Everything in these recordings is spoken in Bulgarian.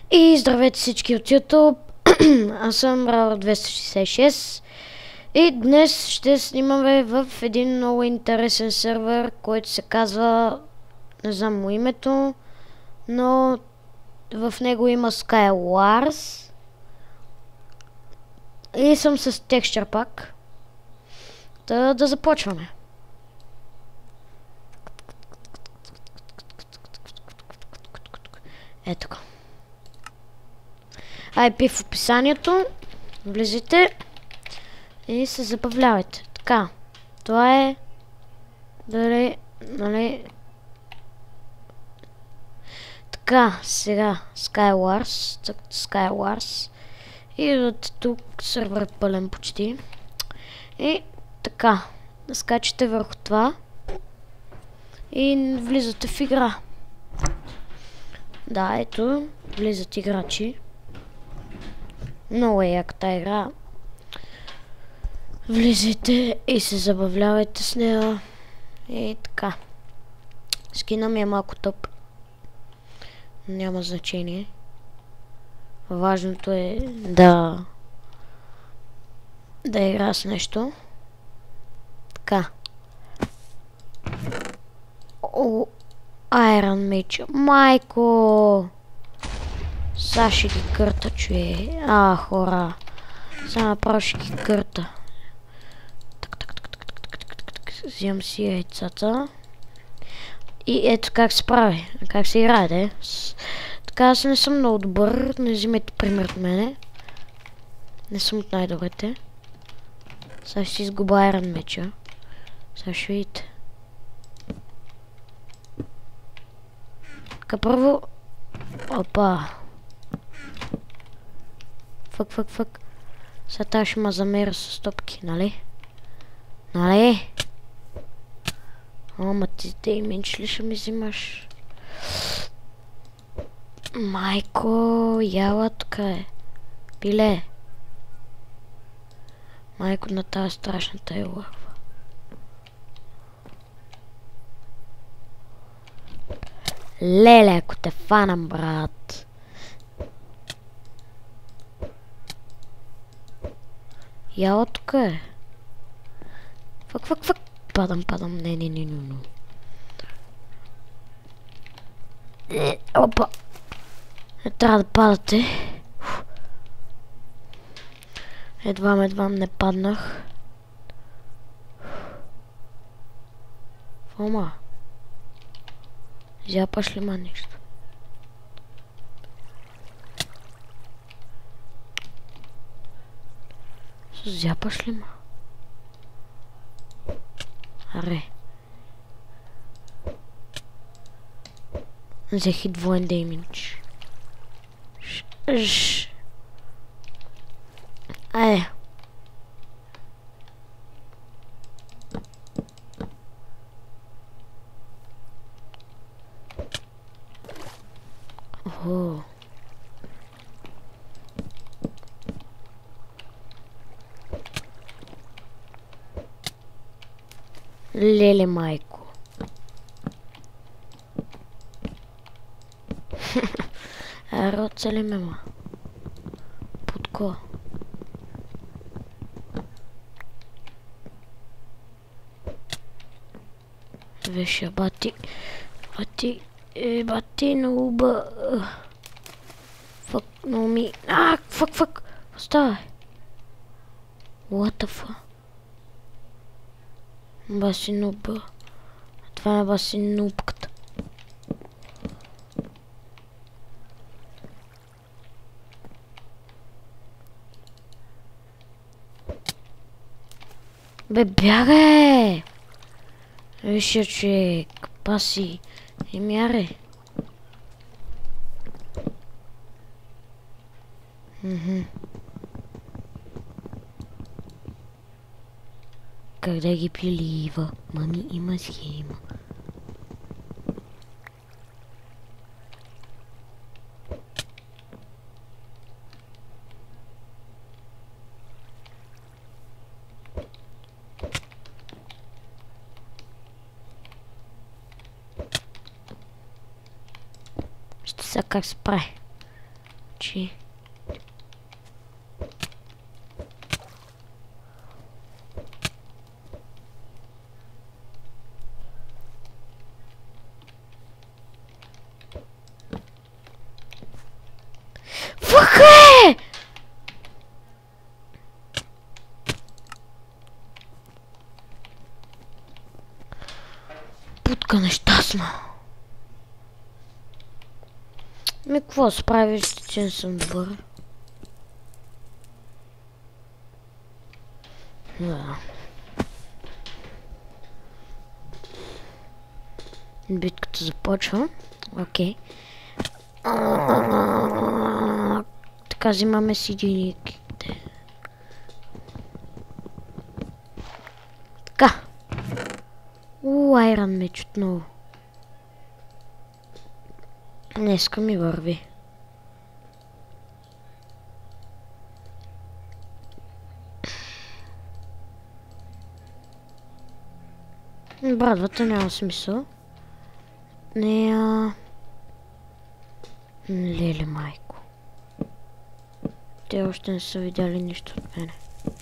И здравейте всички от YouTube, аз съм Рауър 266 и днес ще снимаме в един много интересен сервер, който се казва, не знам му името, но в него има Skywars и съм с Texture Pack. Да започваме. Ето така. IP в описанието. Влизайте и се забавлявайте. Така. Това е... Нали... Така, сега Skywars. И тук сервер е пълен почти. И така. Скачате върху това. И влизате в игра. Да, ето. Влизат играчи. Много е яката игра. Влизайте и се забавлявайте с нея. И така. Скина ми е малко тъп. Няма значение. Важното е да игра с нещо. Така. О, Iron Mage. Майко! Сега ще ги кърта, чуе. Хора. Сега направо ще ги кърта. Взимам си яйцата. И ето как се прави. Как се играе, де. Така аз не съм много добър. Не взимайте пример от мене. Не съм от най-добрите. Сега ще си изгуба Iron Mage. Сега ще видите. Така първо... Опа. Фък. Сега тази ще ма замера с топки, нали? Нали? Ама ти дейминч ли ще ми взимаш? Майко, яла тук е. Пиле. Майко на тази страшната е лъва. Леле, ако те фанам, брат. Яла тук е. Фък. Падам. Не. Опа. Не трябва да падате. Едва не паднах. Фома. Зяпаш ли ма нещо? Зяпаш ли ма? Аре. Взех и двоен дейминч. Айде. Охо. Леле, майко. Роца ли ме, ма? Подко. Веша, бати, нуба. Фак, но ми... Фак. Оставай. What the fuck? Баси нуба. Това е баси нубката. Бе, бягай! Виж, човек. Паси. Мяре. Как да ги прилива? Мами има схема. Ще сега как се прави. Чи. Фак е! Путка нещастна. Ми, какво справиш, че не съм добър? Да. Битката започва. Окей. Така взимаме си единиките. Така. Айрон меч отново. Днеска ми върви. Брадвата няма смисъл. Нея... Леле майко. Те още не са видяли нищо от мене.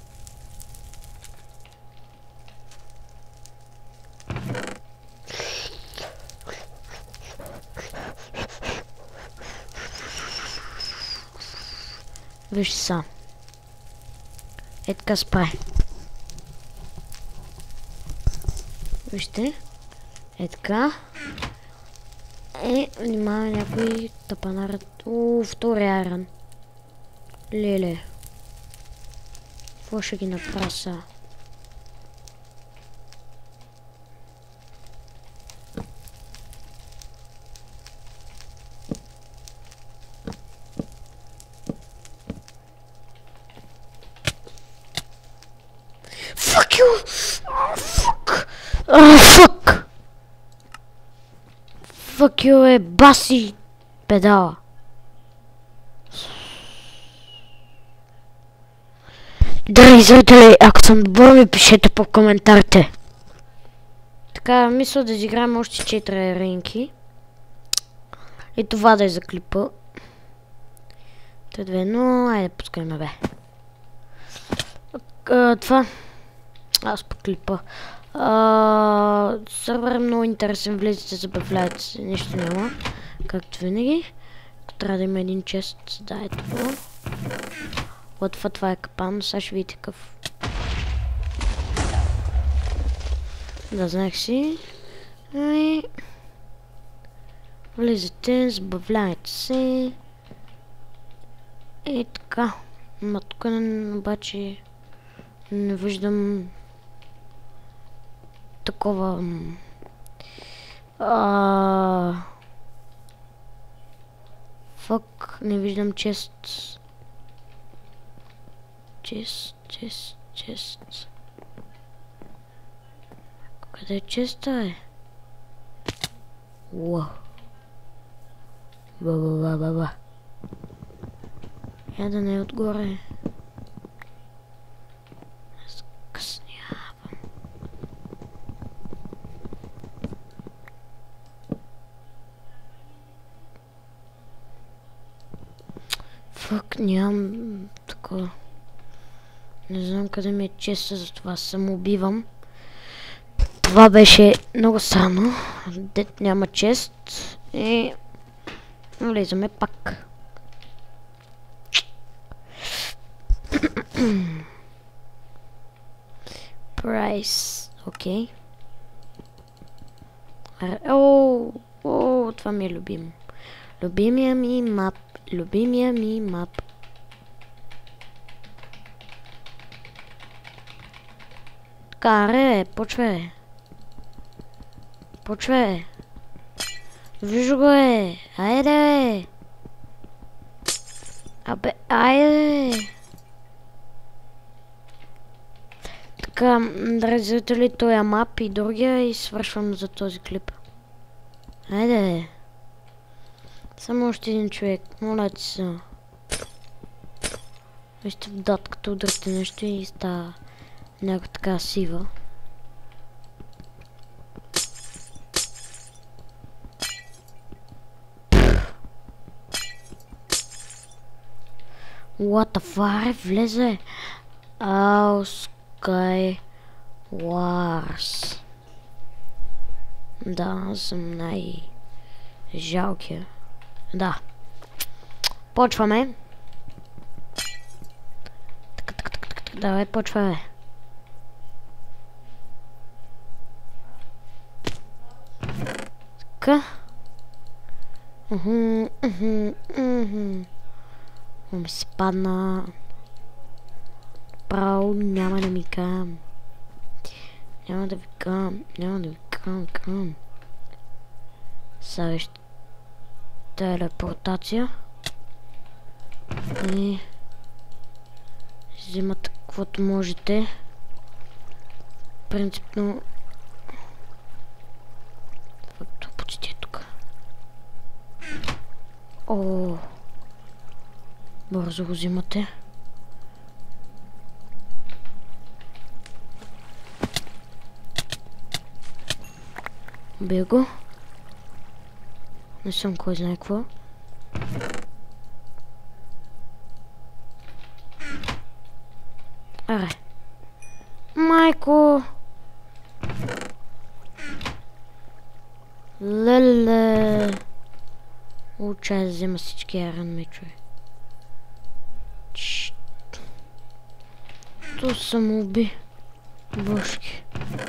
Виж сам. Е така спре. Вижте. Е така. Внимава някой тапанарът. Втори айрон. Леле. Какво ще ги направя сега? Fuck you! Oh, fuck! Oh, fuck! Fuck you, баси педала. Драги зрители, ако съм добър, ми пишете по коментарите. Така, мисля да изиграем още 4 ринки. И това да е за клипа. Т2, но айде пускайме бе. Това. Аз по клипа. Сървър е много интересен, влезете, забавляйте се, нищо няма. Както винаги. Трябва да има един чест, да е това. Това е капан, сега ще видите какъв. Да, знаех си. Влезете, забавляйте се. И така. Ма тук обаче не виждам такова... Фак, не виждам чест. Чест. Къде е честа, е? Уау. Ба. Я да не е отгоре. Скъснявам. Фак, нямам такова. Не знам къде ми е честа, затова самоубивам. Това беше много странно. Дет няма чест. И... влизаме пак. Прайс. Окей. О, това ми е любимо. Любимия ми мап. Така, почвай. Вижу го е. Айде. Абе, айде. Така, драги зрители, този мап и другия и свършвам за този клип. Айде. Само още един човек. Моля ти се. Вижте в дат, като удрите нещо и става някаква така сива. What the fuck? Влезе. Sky Wars. Да, аз съм най-жалкия. Да. Почваме. Давай, почваме. Така. Ми се падна. Право няма да ми кам. Няма да ви кам. Сега ще телепортация. И взимате каквото можете. Принципно факто почти е тук. О, бързо го взимате. Бия го. Не съм кой знае какво. Аре. Майко! Леле! Учай да взема всички арен мечове. То съм уби. Бошки.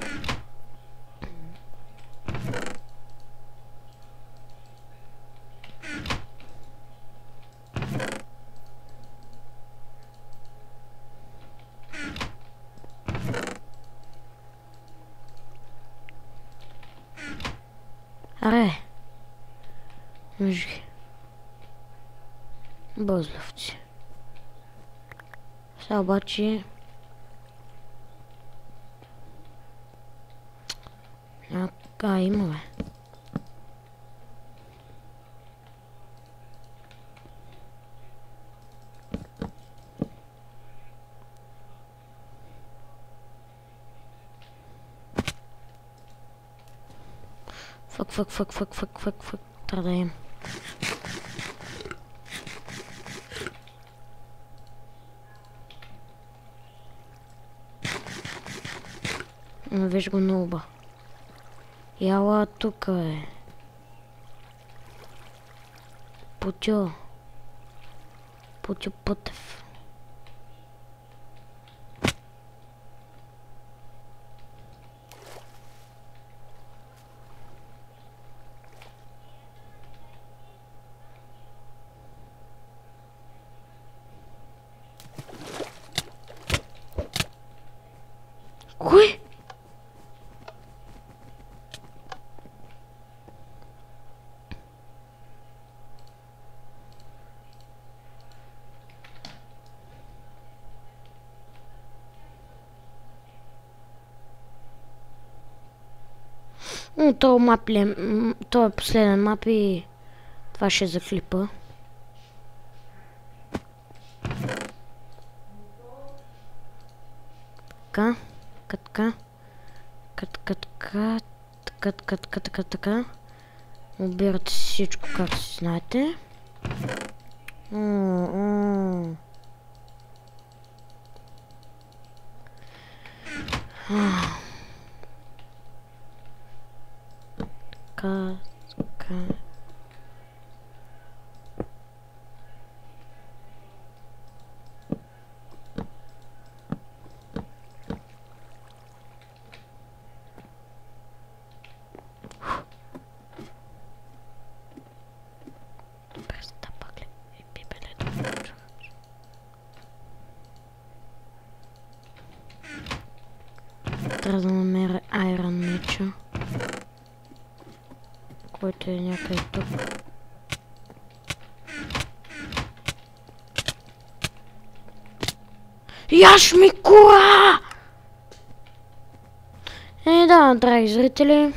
Аре! Мъжки. Бъзловци. Сега обаче... има бе. Фък. Трябва да ем. Виж го нулба. Яла тук е. Путю Путев. Кой? Това е последен мап и това ще е за клипа. Така. Обирате всичко, както си знаете. Трябва да намеря Iron меча, който е някъде тук. Яш ми кура! Да, драги зрители,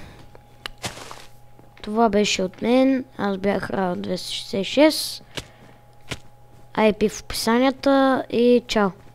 това беше от мен. Аз бях Raw266. IP в описанията и чао!